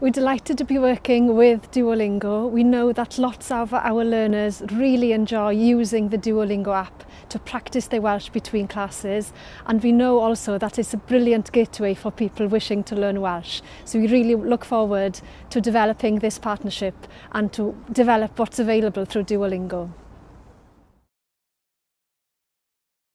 We're delighted to be working with Duolingo. We know that lots of our learners really enjoy using the Duolingo app to practice their Welsh between classes, and we know also that it's a brilliant gateway for people wishing to learn Welsh. So we really look forward to developing this partnership and to develop what's available through Duolingo.